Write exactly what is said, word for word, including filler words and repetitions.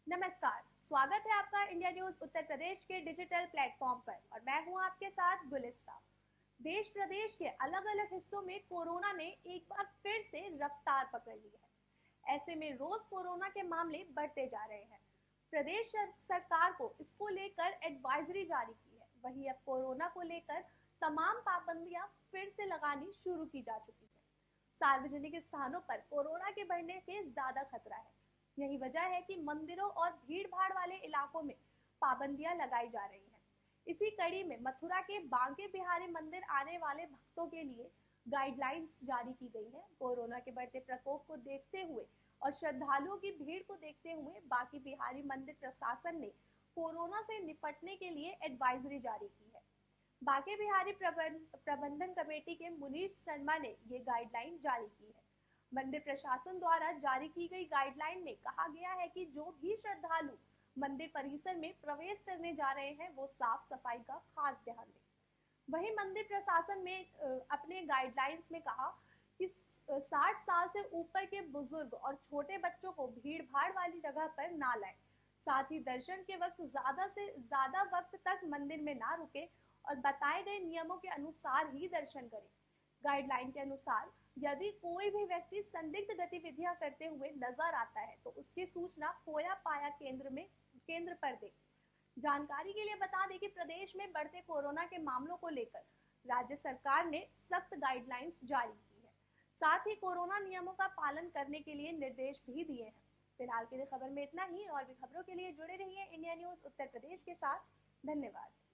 नमस्कार, स्वागत है आपका इंडिया न्यूज उत्तर प्रदेश के डिजिटल प्लेटफॉर्म पर और मैं हूं आपके साथ गुलिस्ता। देश प्रदेश के अलग अलग हिस्सों में कोरोना ने एक बार फिर से रफ्तार पकड़ ली है। ऐसे में रोज कोरोना के मामले बढ़ते जा रहे हैं। प्रदेश सरकार को इसको लेकर एडवाइजरी जारी की है। वहीं अब कोरोना को लेकर तमाम पाबंदियां फिर से लगानी शुरू की जा चुकी है। सार्वजनिक स्थानों पर कोरोना के बढ़ने के ज्यादा खतरा है। यही वजह है कि मंदिरों और भीड़ भाड़ वाले इलाकों में पाबंदियां लगाई जा रही हैं। इसी कड़ी में मथुरा के बांके बिहारी मंदिर आने वाले भक्तों के लिए गाइडलाइंस जारी की गई है। कोरोना के बढ़ते प्रकोप को देखते हुए और श्रद्धालुओं की भीड़ को देखते हुए बांके बिहारी मंदिर प्रशासन ने कोरोना से निपटने के लिए एडवाइजरी जारी की है। बांके बिहारी प्रबंधन कमेटी के मुनीश शर्मा ने ये गाइडलाइन जारी की है। मंदिर प्रशासन द्वारा जारी की गई गाइडलाइन में कहा गया है कि जो भी श्रद्धालु मंदिर परिसर में प्रवेश करने जा रहे हैं वो साफ सफाई का खास ध्यान दें। वहीं मंदिर प्रशासन में अपने गाइडलाइंस में कहा कि साठ साल से ऊपर के बुजुर्ग और छोटे बच्चों को भीड़ भाड़ वाली जगह पर ना लाएं। साथ ही दर्शन के वक्त ज्यादा से ज्यादा वक्त तक मंदिर में ना रुके और बताए गए नियमों के अनुसार ही दर्शन करें। गाइडलाइन के अनुसार यदि कोई भी व्यक्ति संदिग्ध गतिविधियां करते हुए नजर आता है तो उसकी सूचना खोया पाया केंद्र में केंद्र पर दे। जानकारी के लिए बता दें कि प्रदेश में बढ़ते कोरोना के मामलों को लेकर राज्य सरकार ने सख्त गाइडलाइंस जारी की है। साथ ही कोरोना नियमों का पालन करने के लिए निर्देश भी दिए हैं। फिलहाल के लिए खबर में इतना ही। और भी खबरों के लिए जुड़े रहिए इंडिया न्यूज उत्तर प्रदेश के साथ। धन्यवाद।